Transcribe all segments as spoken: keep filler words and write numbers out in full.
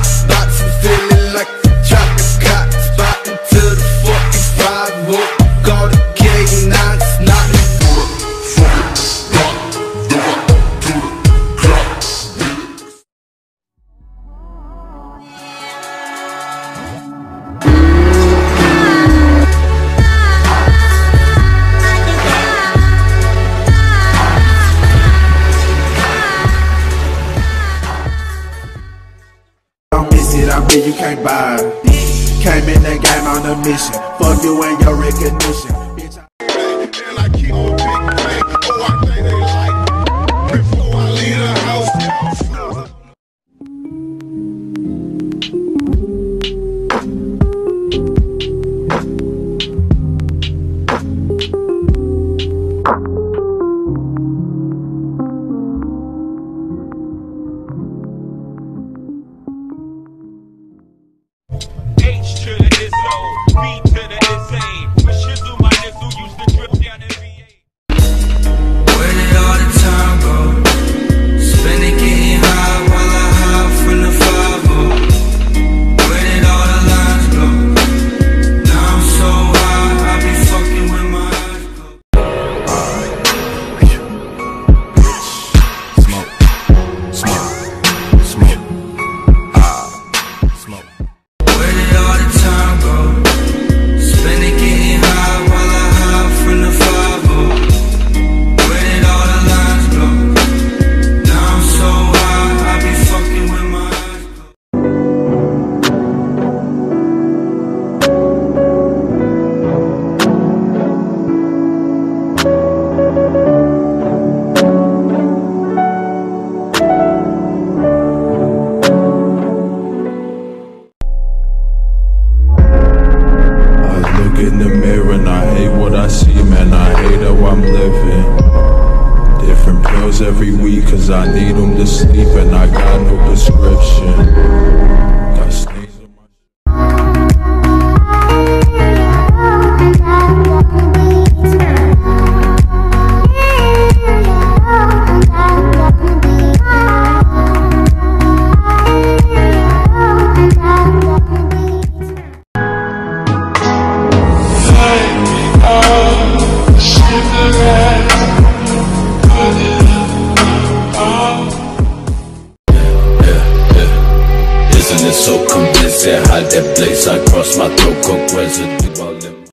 hot spots, I'm feeling like the chocolate cot spot until the fucking five woke. Call the K nine, it's not the I'm here, you can't buy it. Came in the game on a mission. Fuck you and your recognition. Bitch, I like keep on big play. Oh, I think they like before I leave the house. In the mirror and I hate what I see, man, I hate how I'm living. Different pills every week cause I need them to sleep and I got no prescription. Got stains on my so convincing how that blaze I cross my throat, coke residue all in.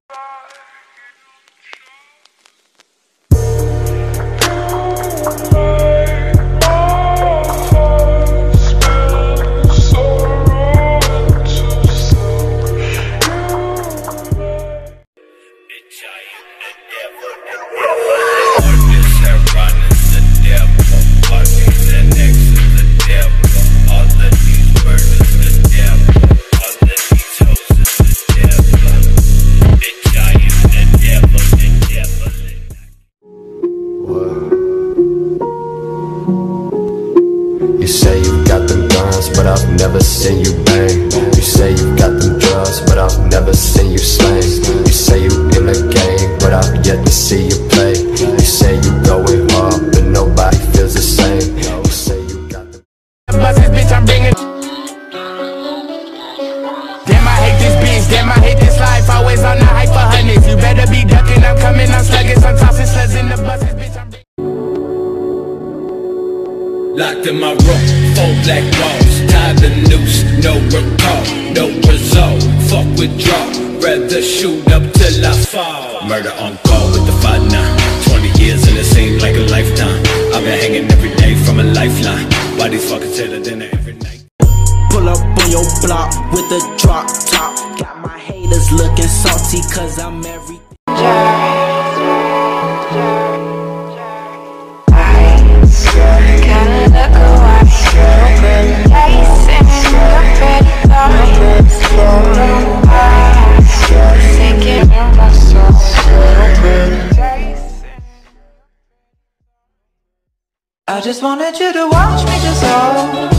You say you got them guns, but I've never seen you bang. You say you got them drugs, but I've never seen you slang. You say you in the game, but I've yet to see you play. You say you going hard, but nobody feels the same. You say you got them buses, bitch, I'm bringing. Damn, I hate this bitch, damn, I hate this life. Always on the hype for hundreds. You better be ducking, I'm coming, I'm slugging. I'm tossing slugs in the buses, bitch, I'm bringing. Locked in my room, four black walls, tied the noose, no recall, no result, fuck withdraw, rather shoot up till I fall. Murder on call with the five nine, twenty years and it seems like a lifetime. I've been hanging every day from a lifeline, why these fuckers tell the dinner every night. Pull up on your block with a drop top, got my haters looking salty cause I'm every I just wanted you to watch me dissolve.